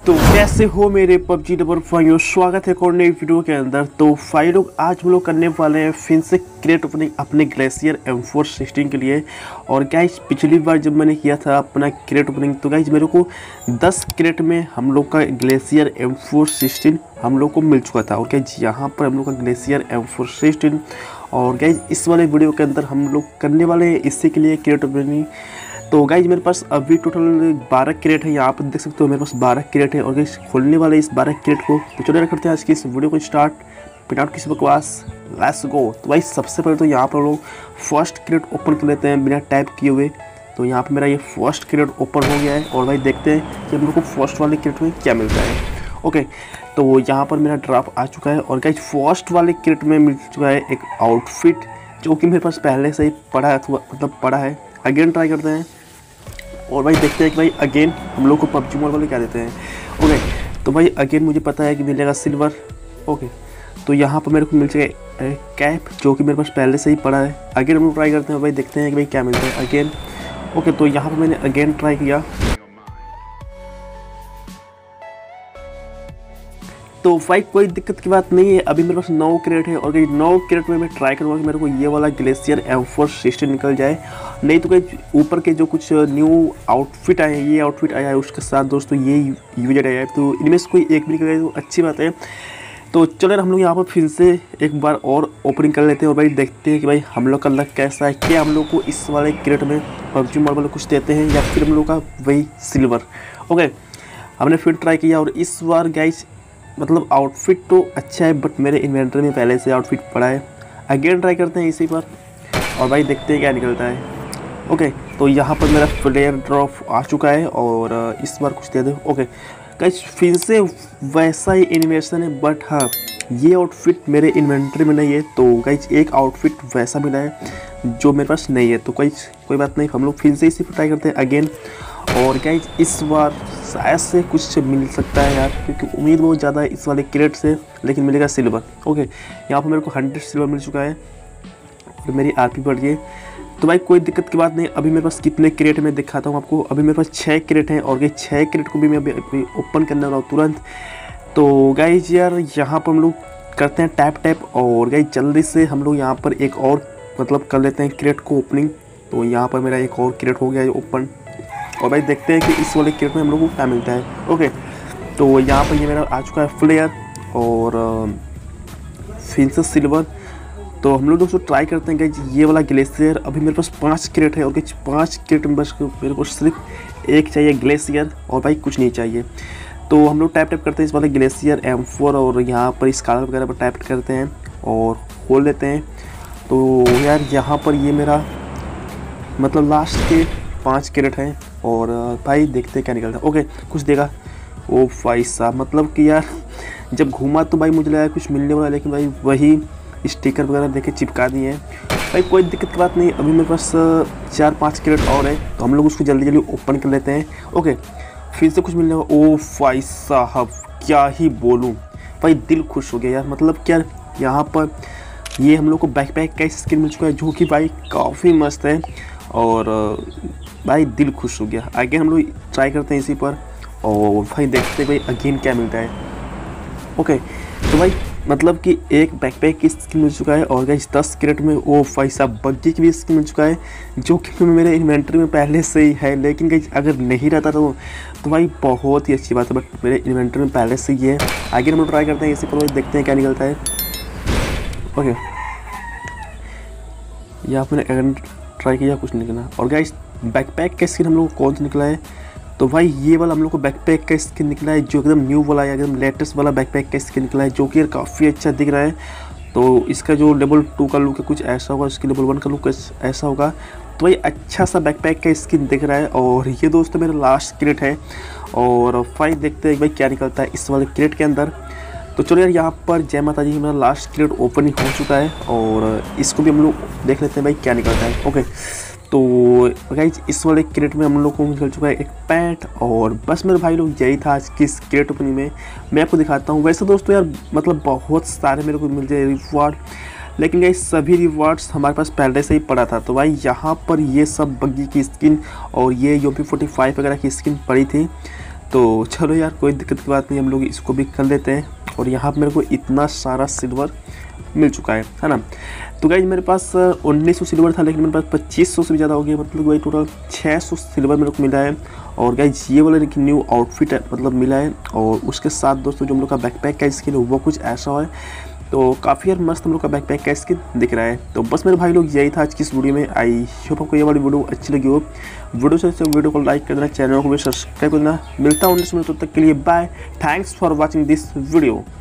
तो कैसे हो मेरे पबजी डबल भाइयों, स्वागत है एक और नई वीडियो के अंदर। तो भाई लोग आज हम लोग करने वाले हैं फिर से क्रेट ओपनिंग अपने ग्लेशियर M416 के लिए। और गाइस पिछली बार जब मैंने किया था अपना क्रेट ओपनिंग तो गाइस मेरे को 10 क्रेट में हम लोग का ग्लेशियर M416 हम लोग को मिल चुका था। और गाइस यहाँ पर हम लोग का ग्लेशियर M416 और गाइस इस वाले वीडियो के अंदर हम लोग करने वाले हैं इसी के लिए क्रेट ओपनिंग। तो गाइज मेरे पास अभी टोटल 12 क्रेट है, यहाँ पर देख सकते हो मेरे पास 12 क्रेट है। और गाइज खोलने वाले इस 12 क्रेट को तो चलिए करते हैं आज की इस वीडियो को स्टार्ट बिना किसी बकवास। Let's go. तो भाई सबसे पहले तो यहाँ पर लोग फर्स्ट क्रेट ओपन कर लेते हैं बिना टाइप किए हुए। तो यहाँ पर मेरा ये फर्स्ट क्रेट ओपन हो गया है और भाई देखते हैं कि हम लोग को फर्स्ट वाले क्रेट में क्या मिलता है। ओके, तो यहाँ पर मेरा ड्रॉप आ चुका है और गाइज फर्स्ट वाले क्रेट में मिल चुका है एक आउटफिट जो कि मेरे पास पहले से ही पड़ा है, मतलब पड़ा है। अगेन ट्राई करते हैं और भाई देखते हैं कि भाई अगेन हम लोग को पबजी मोड वाले क्या देते हैं। ओके, तो भाई अगेन मुझे पता है कि मिलेगा सिल्वर। ओके, तो यहाँ पर मेरे को मिल जाएगा कैप जो कि मेरे पास पहले से ही पड़ा है। अगेन हम लोग ट्राई करते हैं, भाई देखते हैं कि भाई क्या मिलता है अगेन। ओके, तो यहाँ पर मैंने अगेन ट्राई किया तो भाई कोई दिक्कत की बात नहीं है। अभी मेरे पास 9 क्रेट है और 9 क्रेट में मैं ट्राई करूँगा कि मेरे को ये वाला ग्लेशियर M416 निकल जाए। नहीं तो कहीं ऊपर के जो कुछ न्यू आउटफिट आए हैं, ये आउटफिट आया है उसके साथ दोस्तों ये यूजेड आया है, तो इनमें से कोई एक भी निकल जाए तो अच्छी बात है। तो चलो हम लोग यहाँ पर फिर से एक बार और ओपनिंग कर लेते हैं और भाई देखते हैं कि भाई हम लोग का लक कैसा है। क्या हम लोग को इस वाले क्रेट में पबजी मोड वाले कुछ देते हैं या फिर हम लोग का वही सिल्वर। ओके, हमने फिर ट्राई किया और इस बार गाइस मतलब आउटफिट तो अच्छा है बट मेरे इन्वेंटरी में पहले से आउटफिट पड़ा है। अगेन ट्राई करते हैं इसी पर और भाई देखते हैं क्या निकलता है। ओके, तो यहाँ पर मेरा फ्लेयर ड्रॉप आ चुका है और इस बार कुछ दे दो। ओके गाइस फिर से वैसा ही एनिमेशन है बट हाँ ये आउटफिट मेरे इन्वेंटरी में नहीं है। तो गाइस एक आउटफिट वैसा मिला है जो मेरे पास नहीं है। तो कोई बात नहीं, हम लोग फिर से इसी पर ट्राई करते हैं अगेन। और गाइस इस बार शायद से कुछ मिल सकता है यार, क्योंकि उम्मीद बहुत ज़्यादा है इस वाले क्रेट से, लेकिन मिलेगा सिल्वर। ओके, यहाँ पर मेरे को 100 सिल्वर मिल चुका है और मेरी आरपी बढ़ गई। तो भाई कोई दिक्कत की बात नहीं। अभी मेरे पास कितने क्रेट में दिखाता हूँ आपको। अभी मेरे पास 6 क्रेट हैं और ये 6 क्रेट को भी मैं अभी ओपन करने वाला हूँ तुरंत। तो गाइज यार यहाँ पर हम लोग करते हैं टैप और गाइज जल्दी से हम लोग यहाँ पर एक और मतलब कर लेते हैं क्रेट को ओपनिंग। तो यहाँ पर मेरा एक और क्रेट हो गया है ओपन और भाई देखते हैं कि इस वाले क्रेट में हम लोग को क्या मिलता है। ओके, तो यहाँ पर ये मेरा आ चुका है फ्लेयर और फिर से सिल्वर। तो हम लोग दोस्तों ट्राई करते हैं कि ये वाला ग्लेशियर। अभी मेरे पास 5 क्रेट है और 5 क्रेट में बस मेरे को सिर्फ एक चाहिए ग्लेशियर और भाई कुछ नहीं चाहिए। तो हम लोग टैप करते हैं इस वाले ग्लेशियर M4 और यहाँ पर इस कलर वगैरह पर टैप करते हैं और खोल लेते हैं। तो यार यहाँ पर ये मेरा मतलब लास्ट के 5 क्रेट हैं और भाई देखते हैं क्या निकलता है। ओके, कुछ देगा। ओ भाई साहब, मतलब कि यार जब घूमा तो भाई मुझे लगा कुछ मिलने वाला, लेकिन भाई वही स्टिकर वगैरह देके चिपका दिए हैं। भाई कोई दिक्कत की बात नहीं। अभी मेरे पास 4-5 क्रेट और है तो हम लोग उसको जल्दी जल्दी ओपन कर लेते हैं। ओके, फिर से कुछ मिलने वाला। ओ भाई साहब क्या ही बोलूँ, भाई दिल खुश हो गया यार। मतलब क्या यहाँ पर ये हम लोग को बैकपैक का स्किन मिल चुका है जो कि भाई काफ़ी मस्त है और भाई दिल खुश हो गया। आगे हम लोग ट्राई करते हैं इसी पर और भाई देखते हैं भाई अगेन क्या मिलता है। ओके, तो भाई मतलब कि एक बैकपैक की स्किन मिल चुका है और गाइस 10 क्रेट में ओ भाई साहब बग्गी की भी स्किन मिल चुका है जो कि मेरे इन्वेंटरी में पहले से ही है। लेकिन गाइस अगर नहीं रहता तो भाई बहुत ही अच्छी बात है, बट मेरे इन्वेंटरी में पहले से ही है। आगे हम लोग ट्राई करते हैं इसी पर, देखते हैं क्या निकलता है। ओके, यहाँ पर मैंने ट्राई किया, कुछ निकला। और गाइस बैकपैक का स्किन हम लोग को कौन सा निकला है, तो भाई ये वाला हम लोग को बैकपैक का स्किन निकला है जो एकदम न्यू वाला है, एकदम लेटेस्ट वाला बैकपैक का स्किन निकला है जो कि काफ़ी अच्छा दिख रहा है। तो इसका जो लेवल 2 का लुक है कुछ ऐसा होगा, इसके लेवल 1 का लुक ऐसा होगा। तो भाई अच्छा सा बैकपैक का स्किन दिख रहा है और ये दोस्तों मेरा लास्ट क्रेट है और भाई देखते हैं भाई क्या निकलता है इस वाले क्रेट के अंदर। तो चलो यार यहाँ पर जय माता जी, मेरा लास्ट क्रेट ओपनिंग हो चुका है और इसको भी हम लोग देख लेते हैं भाई क्या निकलता है। ओके, तो गाइज इस वाले क्रेट में हम लोग को निकल चुका है एक पैंट और बस मेरे भाई लोग यही था आज की इस क्रेट ओपनिंग में। मैं आपको दिखाता हूँ। वैसे दोस्तों यार मतलब बहुत सारे मेरे को मिल जाए रिवॉर्ड, लेकिन गाइज सभी रिवॉर्ड्स हमारे पास पहले से ही पड़ा था। तो भाई यहाँ पर ये सब बग्गी की स्किन और ये UMP45 वगैरह की स्किन पड़ी थी। तो चलो यार, कोई दिक्कत की बात नहीं, हम लोग इसको भी कर लेते हैं। और यहाँ पर मेरे को इतना सारा सिल्वर मिल चुका है ना। तो गाइज मेरे पास 1900 सिल्वर था, लेकिन मेरे पास 2500 से भी ज़्यादा हो गया, मतलब वही टोटल 600 सिल्वर मेरे को मिला है। और गाइज ये वाला देखिए न्यू आउटफिट है, मतलब मिला है। और उसके साथ दोस्तों जो हम लोग का बैकपैक का स्किन है वो कुछ ऐसा है, तो काफ़ी यार मस्त हम लोग का बैकपैक का स्किन दिख रहा है। तो बस मेरे भाई लोग यही था आज की इस वीडियो में। आई होप आपको ये वाली वीडियो अच्छी लगी हो। वीडियो से वीडियो को लाइक कर देना, चैनल को भी सब्सक्राइब कर देना। मिलता हूँ नेक्स्ट वीडियो, तब तक के लिए bye. Thanks for watching this video.